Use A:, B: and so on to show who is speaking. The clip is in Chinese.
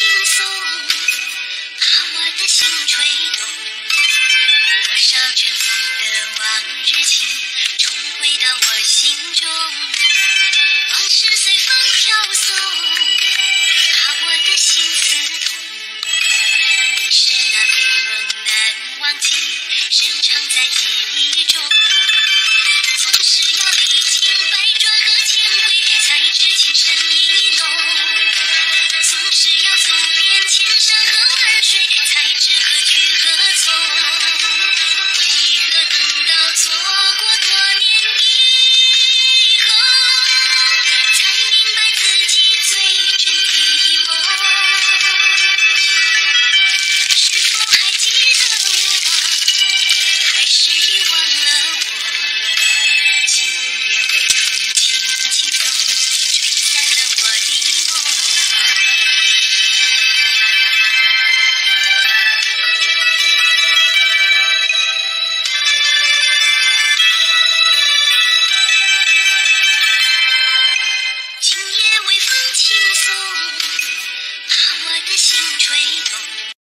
A: 松，把我的心吹动。多少尘封的往日情，重回到我心中。往事随风飘送，把我的心刺痛。你是那美梦难忘记，深藏在记忆中。总是要历经百转和千回，才知情深意浓。总是要走遍千山和万水，才知何去何从。为何等到错过多年以后，才明白自己最真的梦？是否还记得我，还是遗忘了我？今夜微风轻轻送，吹散了我的梦。今夜微风轻送，把我的心吹动。